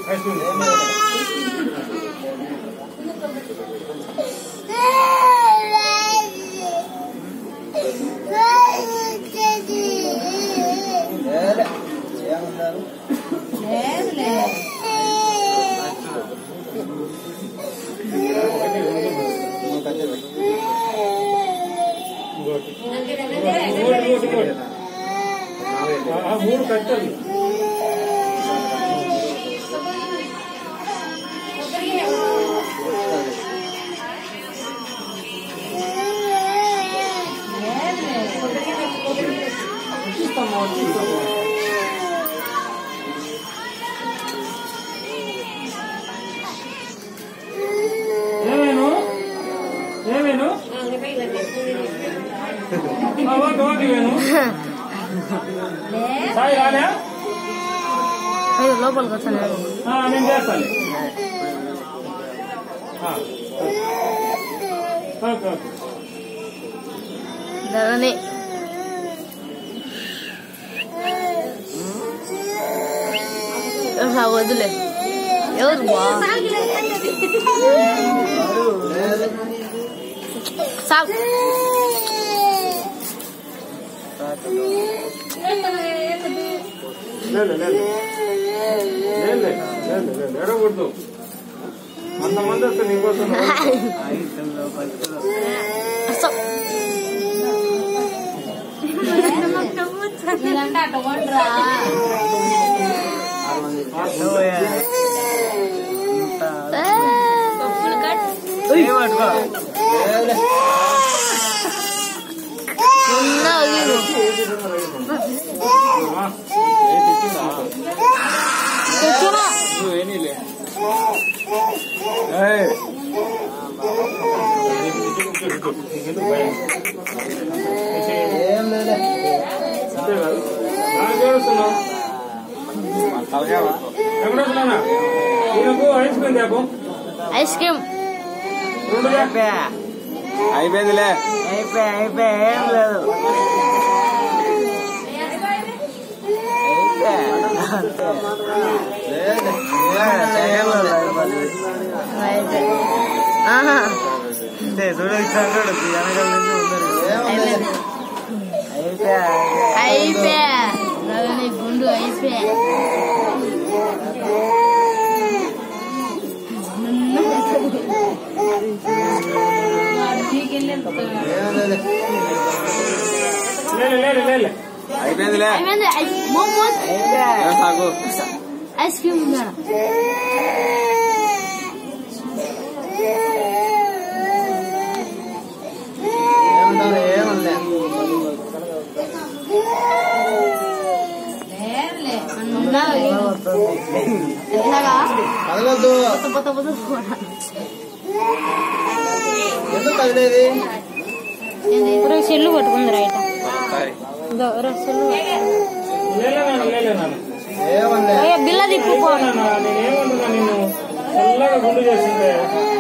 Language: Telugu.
మూడు కట్టలు ఏమేను ఏమేను వేణు సాయి రాలే లోపలికి వచ్చాను నేను చేస్తాను ధరణి వదిలే ఎవరు సాగు ఎడకూడదు అంతమంది వస్తే నీకోసం ఐస్ క్రీమ్ అయిపోయిందిలే ఏం లేదు అయిపోయా గుండు అయిపోయా అయిపోయిందిలే ఐస్ క్రీమ్ ఉందా సెల్లు పట్టుకుంది రైట్ బిల్ల తిప్పుకోవాలి. నేనేమన్నా నేను చల్లగా గుండు చేసిందే